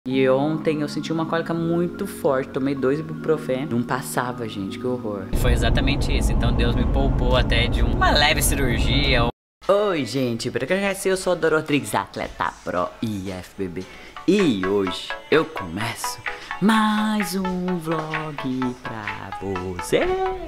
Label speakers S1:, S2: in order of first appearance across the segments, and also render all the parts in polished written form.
S1: E ontem eu senti uma cólica muito forte, tomei 2 ibuprofeno, não passava, gente, que horror. Foi exatamente isso, então Deus me poupou até de uma leve cirurgia. Oi, gente, pra quem já sei, eu sou o Dorotrix, atleta pro IFBB. E hoje eu começo mais um vlog pra você.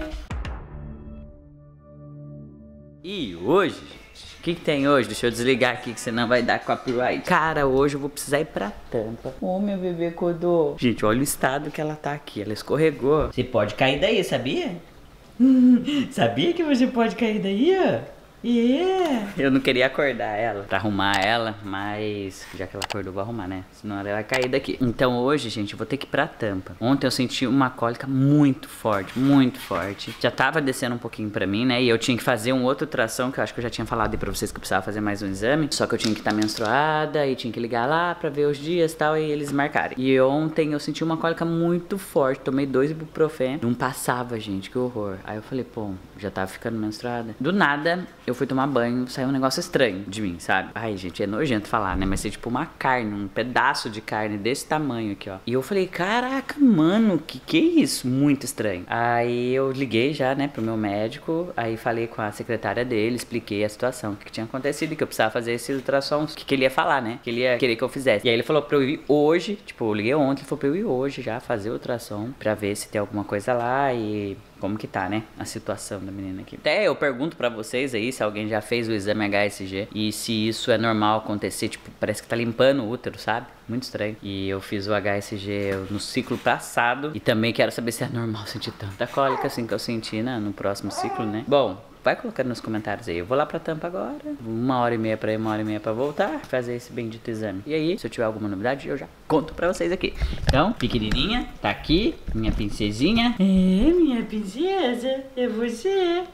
S1: E hoje, o que tem hoje? Deixa eu desligar aqui que senão vai dar copyright. Cara, hoje eu vou precisar ir pra Tampa. Ô, meu bebê Codô. Gente, olha o estado que ela tá aqui. Ela escorregou. Você pode cair daí, sabia? Sabia que você pode cair daí, ó? Eu não queria acordar ela pra arrumar ela, mas já que ela acordou, vou arrumar, né? Senão ela vai cair daqui. Então hoje, gente, eu vou ter que ir pra Tampa. Ontem eu senti uma cólica muito forte, muito forte. Já tava descendo um pouquinho pra mim, né? E eu tinha que fazer um outro ultrassom, que eu acho que eu já tinha falado aí pra vocês que eu precisava fazer mais um exame. Só que eu tinha que estar menstruada e tinha que ligar lá pra ver os dias e tal, e eles marcarem. E ontem eu senti uma cólica muito forte, tomei 2 ibuprofeno. Não passava, gente, que horror. Aí eu falei, pô, já tava ficando menstruada. Do nada, eu fui tomar banho, saiu um negócio estranho de mim, sabe? Ai, gente, é nojento falar, né? Mas é tipo uma carne, um pedaço de carne desse tamanho aqui, ó. E eu falei, caraca, mano, que é isso? Muito estranho. Aí eu liguei já, né, pro meu médico, aí falei com a secretária dele, expliquei a situação, o que tinha acontecido, que eu precisava fazer esse ultrassom, o que ele ia falar, né? Que ele ia querer que eu fizesse. E aí ele falou pra eu ir hoje, tipo, eu liguei ontem, ele falou pra eu ir hoje já fazer o ultrassom, pra ver se tem alguma coisa lá e como que tá, né, a situação da menina aqui. Até eu pergunto pra vocês aí se alguém já fez o exame HSG e se isso é normal acontecer, tipo, parece que tá limpando o útero, sabe? Muito estranho. E eu fiz o HSG no ciclo passado e também quero saber se é normal sentir tanta cólica assim que eu senti, né, no próximo ciclo, né? Bom, vai colocando nos comentários aí. Eu vou lá pra Tampa agora. 1h30 pra ir, 1h30 pra voltar. Fazer esse bendito exame. E aí, se eu tiver alguma novidade, eu já conto pra vocês aqui. Então, pequenininha, tá aqui. Minha princesinha. É, minha princesa. É você.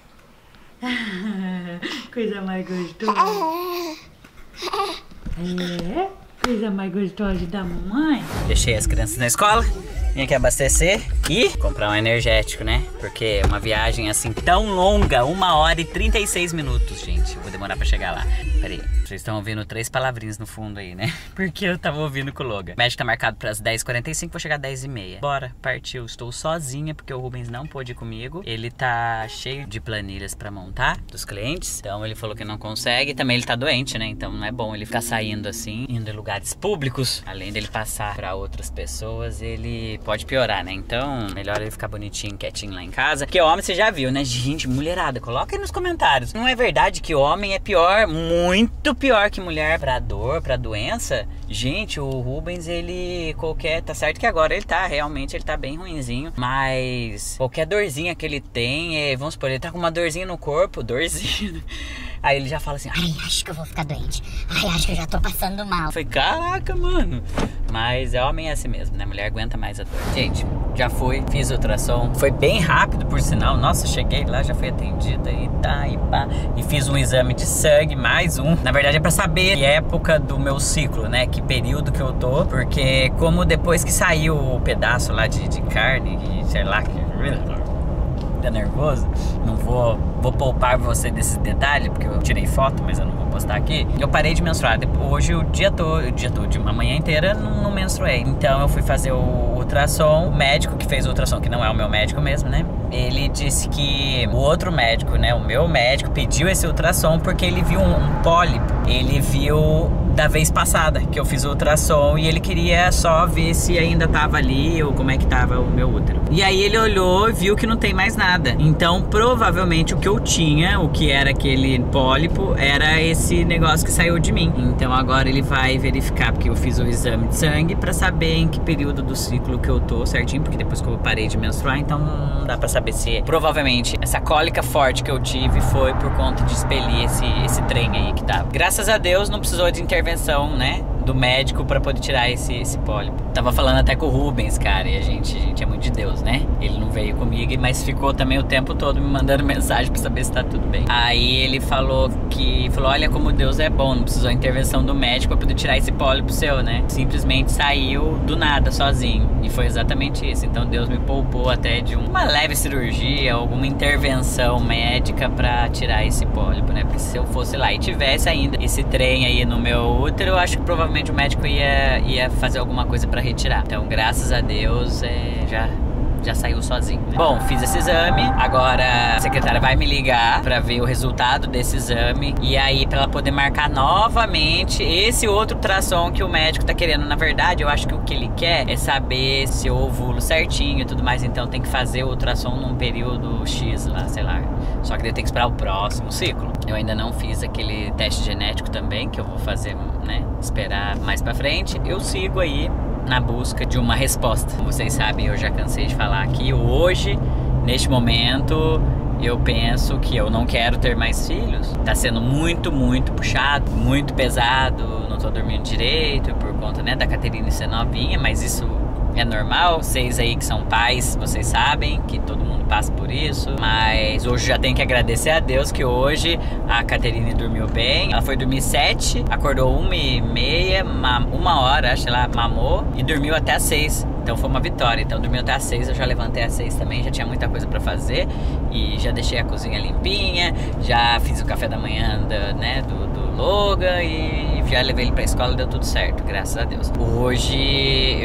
S1: Coisa mais gostosa. É, coisa mais gostosa da mamãe. Deixei as crianças na escola. Vim aqui abastecer e comprar um energético, né? Porque uma viagem assim tão longa, 1h36 minutos, gente. Eu vou demorar pra chegar lá. Pera aí, vocês estão ouvindo 3 palavrinhas no fundo aí, né? Porque eu tava ouvindo com o Logan. O médico tá marcado pras 10h45, vou chegar às 10h30. Bora, partiu. Estou sozinha porque o Rubens não pôde ir comigo. Ele tá cheio de planilhas pra montar dos clientes. Então ele falou que não consegue. Também ele tá doente, né? Então não é bom ele ficar saindo assim, indo em lugares públicos. Além dele passar pra outras pessoas, ele pode piorar, né? Então, melhor ele ficar bonitinho, quietinho lá em casa. Porque homem, você já viu, né? Gente, mulherada, coloca aí nos comentários. Não é verdade que homem é pior, muito pior que mulher pra dor, pra doença? Gente, o Rubens, ele tá certo que agora ele tá, realmente, ele tá bem ruinzinho. Mas qualquer dorzinha que ele tem, vamos supor, ele tá com uma dorzinha no corpo, dorzinha. Aí ele já fala assim,
S2: ai, acho que eu vou ficar doente. Ai, acho que eu já tô passando mal.
S1: Eu falei, caraca, mano. Mas homem é assim mesmo, né? Mulher aguenta mais a dor. Gente, já fui, fiz ultrassom. Foi bem rápido, por sinal. Nossa, cheguei lá, já fui atendida e tá, e pá. E fiz um exame de sangue, mais um. Na verdade é pra saber que época do meu ciclo, né? Que período que eu tô. Porque como depois que saiu o pedaço lá de carne, sei lá, que tá nervoso, não vou poupar você desses detalhes, porque eu tirei foto, mas eu não vou postar aqui. Eu parei de menstruar, hoje o dia todo, de uma manhã inteira não menstruei. Então eu fui fazer o ultrassom, o médico que fez o ultrassom, que não é o meu médico mesmo, né? Ele disse que o outro médico, né, o meu médico, pediu esse ultrassom porque ele viu um pólipo. Ele viu da vez passada que eu fiz o ultrassom e ele queria só ver se ainda tava ali ou como é que tava o meu útero. E aí ele olhou e viu que não tem mais nada. Então provavelmente o que eu tinha, o que era aquele pólipo, era esse negócio que saiu de mim. Então agora ele vai verificar, porque eu fiz o exame de sangue pra saber em que período do ciclo que eu tô certinho, porque depois que eu parei de menstruar, então não dá pra saber se provavelmente essa cólica forte que eu tive foi por conta de expelir esse trem aí que tava. Graças a Deus não precisou de intervenção, né, do médico pra poder tirar esse pólipo. Tava falando até com o Rubens, cara, e a gente é muito de Deus, né? Ele não veio comigo, mas ficou também o tempo todo me mandando mensagem pra saber se tá tudo bem. Aí ele falou, olha como Deus é bom, não precisou intervenção do médico pra poder tirar esse pólipo seu, né? Simplesmente saiu do nada, sozinho. E foi exatamente isso. Então Deus me poupou até de uma leve cirurgia, alguma intervenção médica pra tirar esse pólipo, né? Porque se eu fosse lá e tivesse ainda esse trem aí no meu útero, eu acho que provavelmente provavelmente o médico ia fazer alguma coisa pra retirar. Então, graças a Deus, já saiu sozinho. Bom, fiz esse exame, agora a secretária vai me ligar pra ver o resultado desse exame e aí pra ela poder marcar novamente esse outro ultrassom que o médico tá querendo. Na verdade, eu acho que o que ele quer é saber se eu ovulo certinho e tudo mais, então tem que fazer o ultrassom num período X lá, sei lá. Só que daí tem que esperar o próximo ciclo. Eu ainda não fiz aquele teste genético também, que eu vou fazer, né, esperar mais pra frente. Eu sigo aí na busca de uma resposta. Como vocês sabem, eu já cansei de falar aqui. Hoje, neste momento, eu penso que eu não quero ter mais filhos. Tá sendo muito, muito puxado, muito pesado. Não tô dormindo direito por conta, né, da Caterine ser novinha, mas isso é normal. Vocês aí que são pais, vocês sabem que todo mundo passa por isso. Mas hoje já tenho que agradecer a Deus que hoje a Caterine dormiu bem. Ela foi dormir 7, acordou 1h30, 1h, acho que ela mamou e dormiu até às 6. Então foi uma vitória. Então dormiu até às 6, eu já levantei às 6 também, já tinha muita coisa pra fazer. E já deixei a cozinha limpinha, já fiz o café da manhã do Logan e já levei ele pra escola e deu tudo certo, graças a Deus. Hoje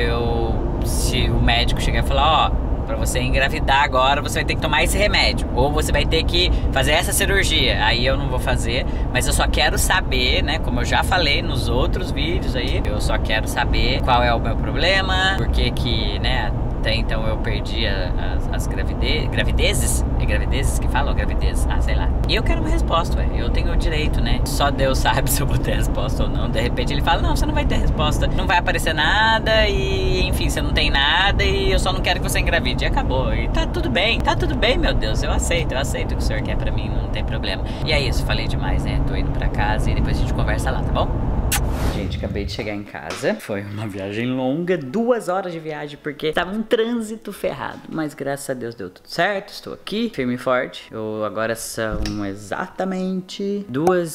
S1: se o médico chegar e falar, ó, pra você engravidar agora, você vai ter que tomar esse remédio, ou você vai ter que fazer essa cirurgia, aí eu não vou fazer, mas eu só quero saber, né, como eu já falei nos outros vídeos aí, eu só quero saber qual é o meu problema, por que, né, até então eu perdi as gravidezes? É gravidezes que falam? Gravidez? Ah, sei lá. E eu quero uma resposta, ué. Eu tenho o direito, né? Só Deus sabe se eu vou ter resposta ou não. De repente ele fala, não, você não vai ter resposta. Não vai aparecer nada e, enfim, você não tem nada e eu só não quero que você engravide. E acabou. E tá tudo bem, meu Deus. Eu aceito o que o senhor quer pra mim, não tem problema. E é isso, falei demais, né? Tô indo pra casa e depois a gente conversa lá, tá bom? Gente, acabei de chegar em casa. Foi uma viagem longa, 2 horas de viagem, porque tava um trânsito ferrado. Mas graças a Deus deu tudo certo. Estou aqui, firme e forte. Agora são exatamente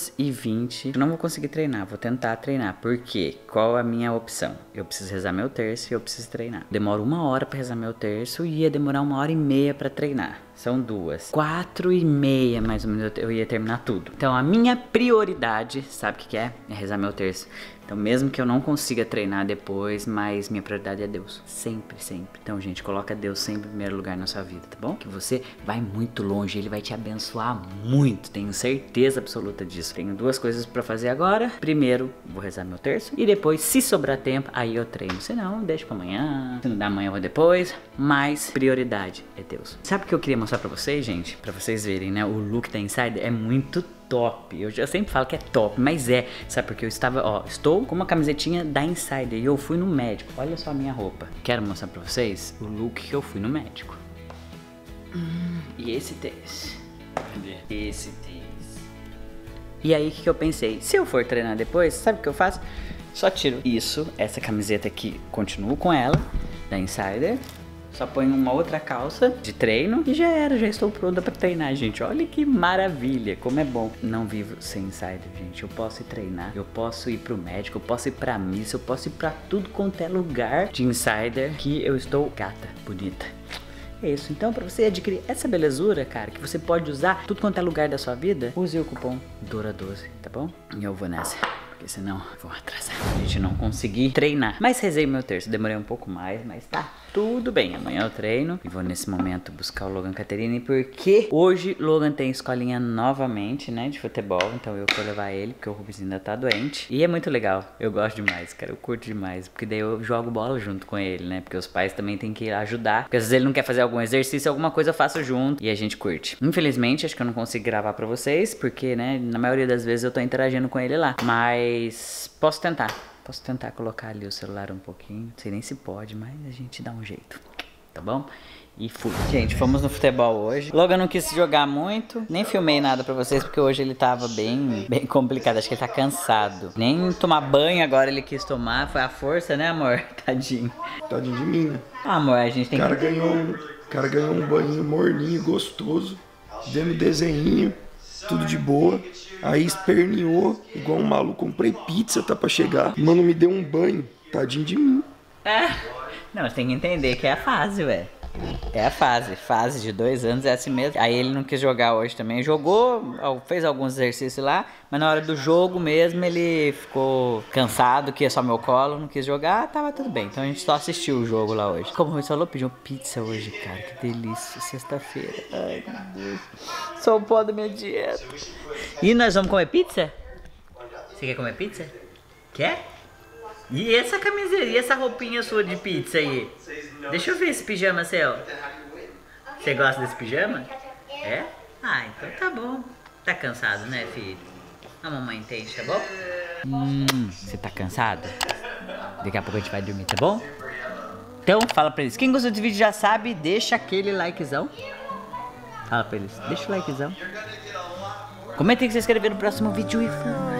S1: 2h20. Eu não vou conseguir treinar, vou tentar treinar. Por quê? Qual a minha opção? Eu preciso rezar meu terço e eu preciso treinar. Demoro 1 hora pra rezar meu terço e ia demorar 1h30 pra treinar. São 2. 4h30 mais ou menos eu ia terminar tudo. Então a minha prioridade, sabe o que é? É rezar meu terço. Então mesmo que eu não consiga treinar depois, mas minha prioridade é Deus. Sempre, sempre. Então gente, coloca Deus sempre em primeiro lugar na sua vida, tá bom? Que você vai muito longe, Ele vai te abençoar muito. Tenho certeza absoluta disso. Tenho 2 coisas pra fazer agora. Primeiro, vou rezar meu terço. E depois, se sobrar tempo, aí eu treino. Se não, deixa pra amanhã. Se não dá amanhã, eu vou depois. Mas prioridade é Deus. Sabe o que eu queria mostrar pra vocês, gente? Pra vocês verem, né? O look da Insider é muito top. Eu sempre falo que é top, mas é. Sabe porque eu estou com uma camisetinha da Insider e eu fui no médico. Olha só a minha roupa. Quero mostrar pra vocês o look que eu fui no médico. E esse tênis. Cadê? Esse tênis. E aí, o que eu pensei? Se eu for treinar depois, sabe o que eu faço? Só tiro essa camiseta aqui, continuo com ela, da Insider. Só ponho uma outra calça de treino e já estou pronta pra treinar, gente. Olha que maravilha, como é bom. Não vivo sem Insider, gente. Eu posso ir treinar, eu posso ir pro médico, eu posso ir pra missa, eu posso ir pra tudo quanto é lugar de Insider que eu estou gata, bonita. É isso, então pra você adquirir essa belezura, cara, que você pode usar tudo quanto é lugar da sua vida, use o cupom DORA12, tá bom? E eu vou nessa. Porque senão vou atrasar. A gente não conseguir treinar. Mas rezei meu terço. Demorei um pouco mais, mas tá tudo bem. Amanhã eu treino. E vou nesse momento buscar o Logan Caterine. Porque hoje Logan tem escolinha novamente, né? De futebol. Então eu vou levar ele. Porque o Rubens ainda tá doente. E é muito legal. Eu gosto demais, cara. Eu curto demais. Porque daí eu jogo bola junto com ele, né? Porque os pais também tem que ajudar. Porque às vezes ele não quer fazer algum exercício, alguma coisa eu faço junto. E a gente curte. Infelizmente, acho que eu não consigo gravar pra vocês. Porque, né? Na maioria das vezes eu tô interagindo com ele lá. Mas posso tentar colocar ali o celular um pouquinho. Não sei nem se pode, mas a gente dá um jeito, tá bom? E fui. Gente, fomos no futebol hoje. Logan não quis jogar muito. Nem filmei nada pra vocês, porque hoje ele tava bem complicado. Acho que ele tá cansado. Nem tomar banho agora ele quis tomar. Foi a força, né, amor? Tadinho.
S3: Tadinho de mim, né?
S1: Ah, amor, a gente tem
S3: que... O cara ganhou um banho morninho, gostoso. Dando desenhinho. Tudo de boa. Aí esperneou, igual um maluco. Comprei pizza, tá pra chegar. Mano, me deu um banho. Tadinho de mim.
S1: Não, você tem que entender que é a fase, ué. É a fase de 2 anos é assim mesmo. Aí ele não quis jogar hoje também. Jogou, fez alguns exercícios lá, mas na hora do jogo mesmo ele ficou cansado, que é só meu colo, não quis jogar, tava tudo bem. Então a gente só assistiu o jogo lá hoje. Como você falou, pediu pizza hoje, cara, que delícia, sexta-feira. Ai, meu Deus. Só o pó da minha dieta. E nós vamos comer pizza? Você quer comer pizza? Quer? E essa camiseta, e essa roupinha sua de pizza aí? Deixa eu ver esse pijama seu. Você gosta desse pijama? É? Ah, então tá bom. Tá cansado, né, filho? A mamãe entende, tá bom? Você tá cansado? Daqui a pouco a gente vai dormir, tá bom? Então, fala pra eles. Quem gostou desse vídeo já sabe, deixa aquele likezão. Fala pra eles, deixa o likezão. Comenta aí que você inscrever no próximo vídeo e fala.